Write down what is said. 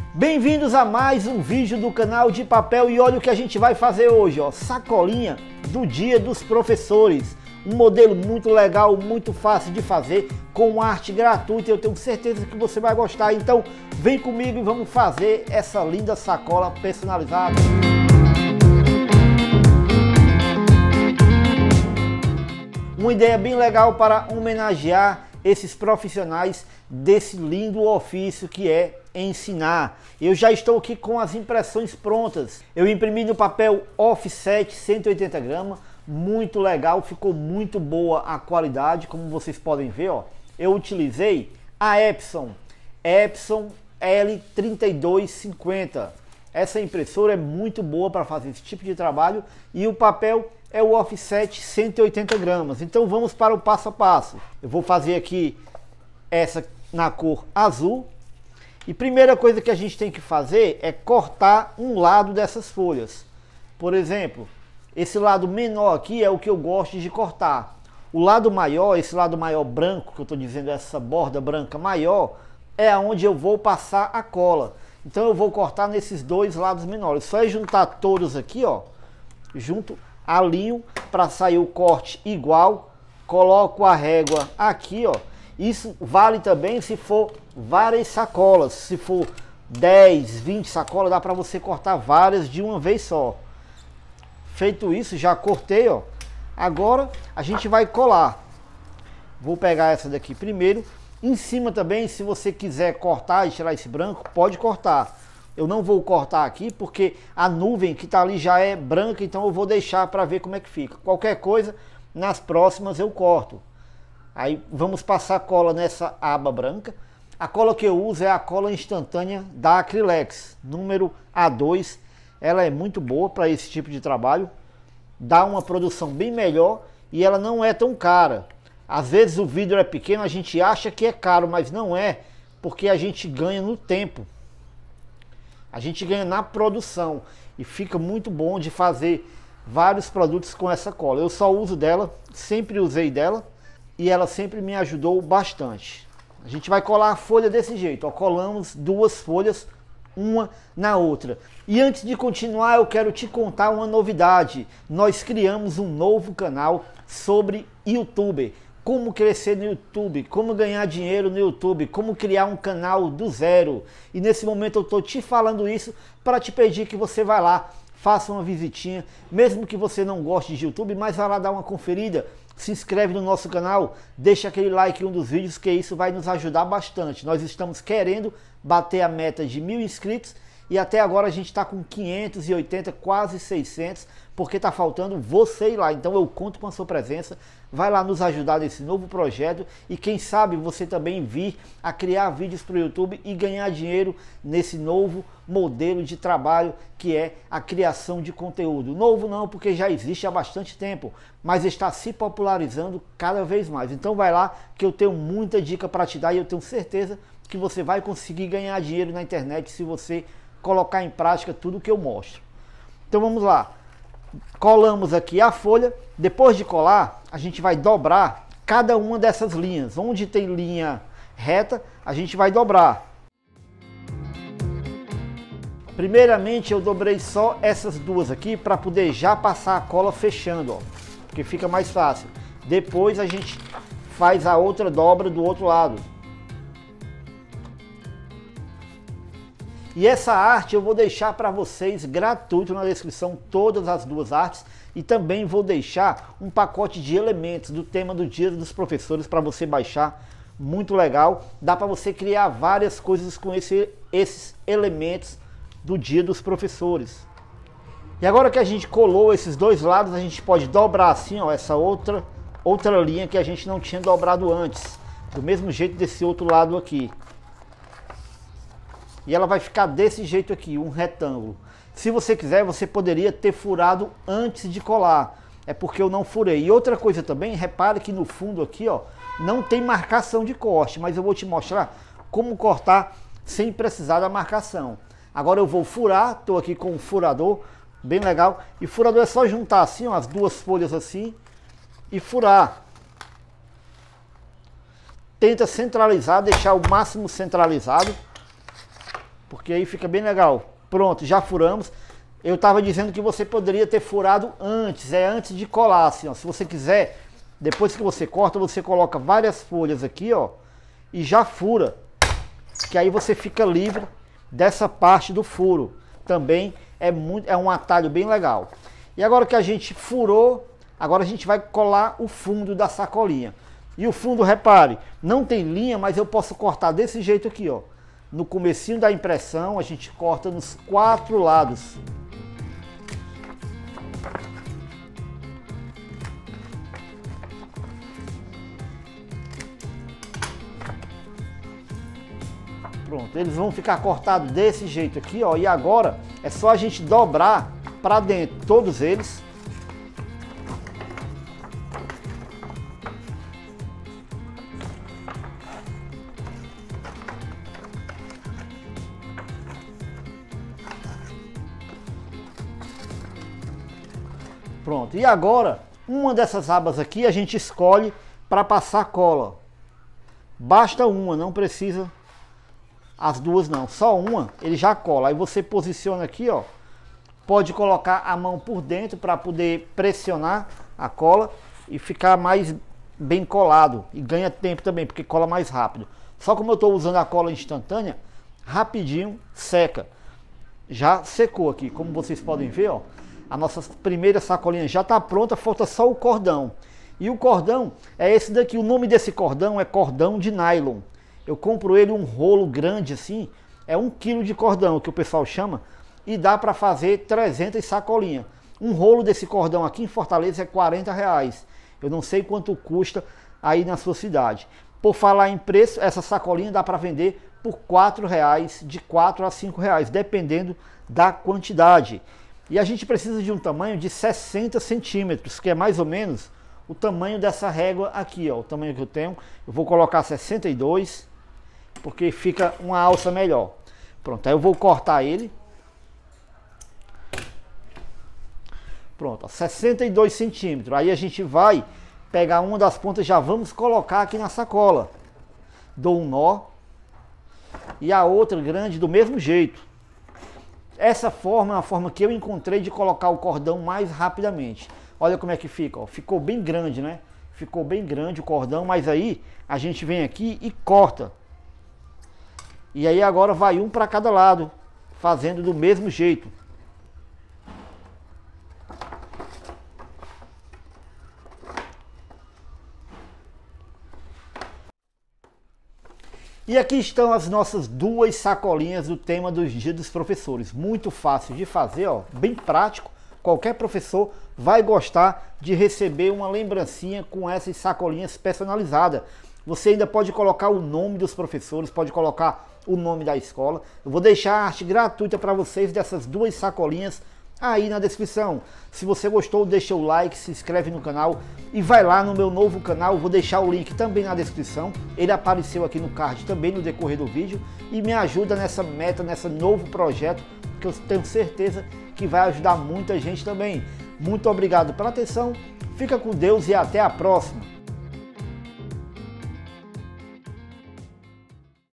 Bem-vindos a mais um vídeo do canal de papel e olha o que a gente vai fazer hoje, ó, sacolinha do Dia dos Professores. Um modelo muito legal, muito fácil de fazer, com arte gratuita, eu tenho certeza que você vai gostar. Então vem comigo e vamos fazer essa linda sacola personalizada. Uma ideia bem legal para homenagear esses profissionais desse lindo ofício que é ensinar. Eu já estou aqui com as impressões prontas. Eu imprimi no papel offset 180 gramas, muito legal, ficou muito boa a qualidade, como vocês podem ver, ó. Eu utilizei a Epson L3250. Essa impressora é muito boa para fazer esse tipo de trabalho e o papel é o offset 180 gramas. Então vamos para o passo a passo. Eu vou fazer aqui essa na cor azul. E primeira coisa que a gente tem que fazer é cortar um lado dessas folhas. Por exemplo, esse lado menor aqui é o que eu gosto de cortar. O lado maior, esse lado maior branco, que eu estou dizendo, essa borda branca maior, é onde eu vou passar a cola. Então eu vou cortar nesses dois lados menores. Só é juntar todos aqui, ó, junto, alinho para sair o corte igual. Coloco a régua aqui, ó. Isso vale também se for várias sacolas. Se for 10, 20 sacolas, dá para você cortar várias de uma vez só. Feito isso, já cortei, ó. Agora a gente vai colar. Vou pegar essa daqui primeiro. Em cima também, se você quiser cortar e tirar esse branco, pode cortar. Eu não vou cortar aqui porque a nuvem que está ali já é branca, então eu vou deixar para ver como é que fica. Qualquer coisa, nas próximas eu corto. Aí vamos passar cola nessa aba branca. A cola que eu uso é a cola instantânea da Acrylex, número A2. Ela é muito boa para esse tipo de trabalho. Dá uma produção bem melhor e ela não é tão cara. Às vezes o vidro é pequeno, a gente acha que é caro, mas não é, porque a gente ganha no tempo. A gente ganha na produção e fica muito bom de fazer vários produtos com essa cola. Eu só uso dela, sempre usei dela e ela sempre me ajudou bastante. A gente vai colar a folha desse jeito, ó, colamos duas folhas uma na outra. E antes de continuar, eu quero te contar uma novidade. Nós criamos um novo canal sobre YouTube. Como crescer no YouTube, como ganhar dinheiro no YouTube, como criar um canal do zero. E nesse momento eu estou te falando isso para te pedir que você vá lá, faça uma visitinha, mesmo que você não goste de YouTube, mas vá lá dar uma conferida, se inscreve no nosso canal, deixa aquele like em um dos vídeos, que isso vai nos ajudar bastante. Nós estamos querendo bater a meta de 1000 inscritos e até agora a gente está com 580, quase 600, porque está faltando você ir lá. Então eu conto com a sua presença, vai lá nos ajudar nesse novo projeto e quem sabe você também vir a criar vídeos para o YouTube e ganhar dinheiro nesse novo modelo de trabalho que é a criação de conteúdo. Novo não, porque já existe há bastante tempo, mas está se popularizando cada vez mais. Então vai lá que eu tenho muita dica para te dar e eu tenho certeza que você vai conseguir ganhar dinheiro na internet se você colocar em prática tudo que eu mostro. Então vamos lá. Colamos aqui a folha. Depois de colar, a gente vai dobrar cada uma dessas linhas. Onde tem linha reta, a gente vai dobrar. Primeiramente eu dobrei só essas duas aqui para poder já passar a cola fechando, ó, porque fica mais fácil. Depois a gente faz a outra dobra do outro lado. E essa arte eu vou deixar para vocês gratuito na descrição, todas as duas artes. E também vou deixar um pacote de elementos do tema do Dia dos Professores para você baixar, muito legal. Dá para você criar várias coisas com esses elementos do Dia dos Professores. E agora que a gente colou esses dois lados, a gente pode dobrar assim, ó, essa outra linha que a gente não tinha dobrado antes. Do mesmo jeito desse outro lado aqui. E ela vai ficar desse jeito aqui, um retângulo. Se você quiser, você poderia ter furado antes de colar. É porque eu não furei. E outra coisa também, repare que no fundo aqui, ó, não tem marcação de corte. Mas eu vou te mostrar como cortar sem precisar da marcação. Agora eu vou furar, estou aqui com um furador, bem legal. E furador é só juntar assim, ó, as duas folhas assim e furar. Tenta centralizar, deixar o máximo centralizado. porque aí fica bem legal. Pronto, já furamos. Eu estava dizendo que você poderia ter furado antes, antes de colar, assim, ó. Se você quiser, depois que você corta, você coloca várias folhas aqui, ó, e já fura, que aí você fica livre dessa parte do furo. Também é um atalho bem legal. E agora que a gente furou, agora a gente vai colar o fundo da sacolinha. E o fundo, repare, não tem linha, mas eu posso cortar desse jeito aqui, ó. No comecinho da impressão, a gente corta nos 4 lados. Pronto, eles vão ficar cortados desse jeito aqui, ó. E agora é só a gente dobrar para dentro, todos eles. Pronto, e agora, uma dessas abas aqui a gente escolhe para passar cola. Basta uma, não precisa as duas não, só uma, ele já cola. Aí você posiciona aqui, ó, pode colocar a mão por dentro para poder pressionar a cola e ficar mais bem colado. E ganha tempo também, porque cola mais rápido. Só como eu estou usando a cola instantânea, rapidinho seca. Já secou aqui, como vocês podem ver, ó. A nossa primeira sacolinha já está pronta, falta só o cordão. E o cordão é esse daqui, o nome desse cordão é cordão de nylon. Eu compro ele um rolo grande assim, é 1 kg de cordão, que o pessoal chama, e dá para fazer 300 sacolinhas. Um rolo desse cordão aqui em Fortaleza é R$40. Eu não sei quanto custa aí na sua cidade. Por falar em preço, essa sacolinha dá para vender por R$4, de R$4 a R$5, dependendo da quantidade. E a gente precisa de um tamanho de 60 centímetros, que é mais ou menos o tamanho dessa régua aqui, ó. O tamanho que eu tenho, eu vou colocar 62, porque fica uma alça melhor. Pronto, aí eu vou cortar ele. Pronto, ó, 62 centímetros. Aí a gente vai pegar uma das pontas, já vamos colocar aqui na sacola. Dou um nó. E a outra grande do mesmo jeito. Essa forma é uma forma que eu encontrei de colocar o cordão mais rapidamente. Olha como é que fica, ó. Ficou bem grande, né? Ficou bem grande o cordão, mas aí a gente vem aqui e corta. E aí agora vai um para cada lado, fazendo do mesmo jeito. E aqui estão as nossas 2 sacolinhas do tema dos Dias dos Professores. Muito fácil de fazer, ó, bem prático. Qualquer professor vai gostar de receber uma lembrancinha com essas sacolinhas personalizadas. Você ainda pode colocar o nome dos professores, pode colocar o nome da escola. Eu vou deixar a arte gratuita para vocês dessas 2 sacolinhas aí na descrição. Se você gostou, deixa o like, se inscreve no canal e vai lá no meu novo canal. Vou deixar o link também na descrição. Ele apareceu aqui no card também no decorrer do vídeo e me ajuda nessa meta, nesse novo projeto que eu tenho certeza que vai ajudar muita gente também. Muito obrigado pela atenção, fica com Deus e até a próxima.